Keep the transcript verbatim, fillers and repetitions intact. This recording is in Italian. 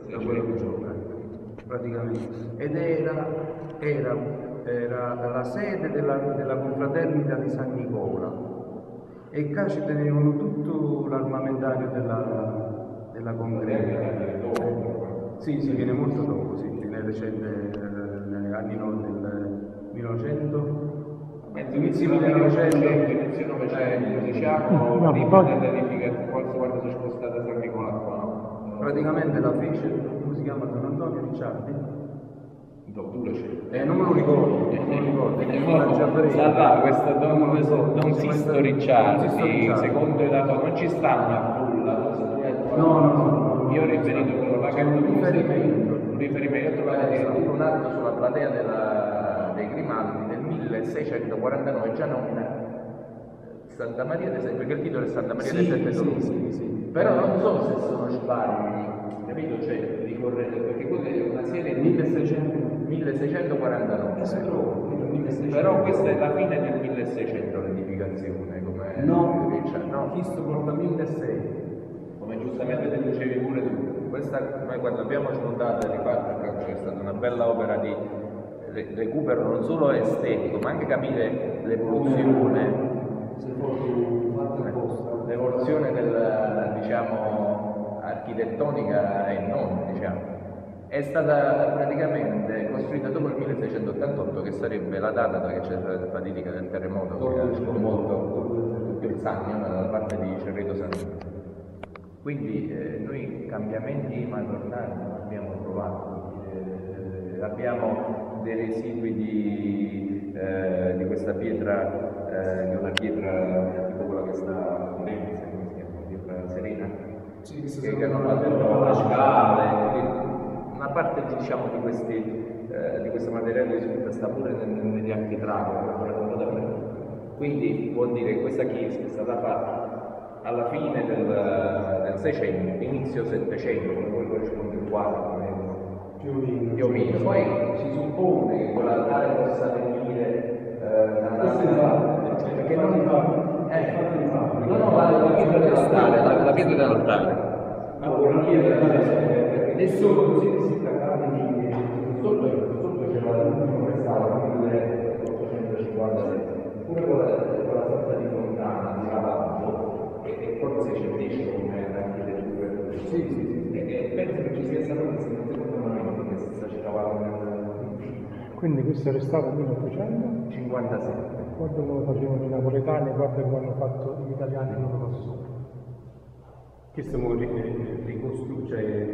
da quello che so, praticamente. Ed era, era, era la sede della, della confraternita di San Nicola, e qua ci tenevano tutto l'armamentario della, della congregazione. Sì, sì, viene molto dopo, sì, viene recente, negli anni no, del millenovecento. Inizio millenovecento, inizio novecento, diciamo, No, prima poi- dell'edificazione, forse quando si è spostata San Nicola qua, no? praticamente la fece, come si chiama, Don Antonio Ricciardi? Dottore c'è. Eh, non me lo ricordo, non me lo ricordo. E poi, Salva, questo Don, questo Don Sisto Ricciardi, secondo il dato, non ci stanno a Pulla, No, no, no. io ho riferito quello là che un riferimento. un riferimento, io ho trovato addirittura un atto sulla platea della, dei Grimaldi del milleseicentoquarantanove già nomina Santa Maria dei Sette, perché il titolo è Santa Maria dei Sette Dolori. Sì, sì. Però non so se sono sbagli, capito? Cioè, ricorrere, perché quella è una serie di milleseicentoquarantanove. Però questa è la fine del milleseicento l'edificazione, come No, Richard, no? Cristo porta milleseicento. Come giustamente te dicevi pure tu, questa, noi quando abbiamo smontato e rifatto c'è stata una bella opera di recupero non solo estetico, ma anche capire l'evoluzione, l'evoluzione del, diciamo, architettonica e non, diciamo. È stata praticamente costruita dopo il milleseicentottantotto, che sarebbe la data che c'è stata la fatidica del terremoto che ha sconvolto tutto il Sannio, dalla parte di Cerreto Sannio. Quindi eh, noi cambiamenti madornali non abbiamo trovato, eh, abbiamo dei residui di, eh, di questa pietra, eh, di una pietra tipo quella che sta a Firenze, come si chiama, pietra serena, Sì, che, che hanno fatto la scale, una parte diciamo di questi, eh, di questo materiale risulta sta pure negli architravi, un po' dappertutto. Quindi vuol dire che questa chiesa è stata fatta alla fine del Seicento, inizio Settecento, come corrisponde il quadro, più o meno. Poi si suppone che quell'altare possa venire eh, perché non eh, no, no, la, la pietra dell'altare, la, la pietra dell'altare. Allora, la pietra dell'altare, e solo così si trattava di sotto, sotto c'era l'ultimo restauro, milleottocentocinquantasette, pure quella, quella sorta di fontana di lavaggio, che forse c'è dice come architettura. Sì, sì, sì. E penso che ci sia stato questo secondo momento che si sta scavando nel Quindi questo è restato nel cinquantasette. guarda come lo facevano i napoletani, guarda come hanno fatto gli italiani non lo so. Che stiamo ricostruendo, cioè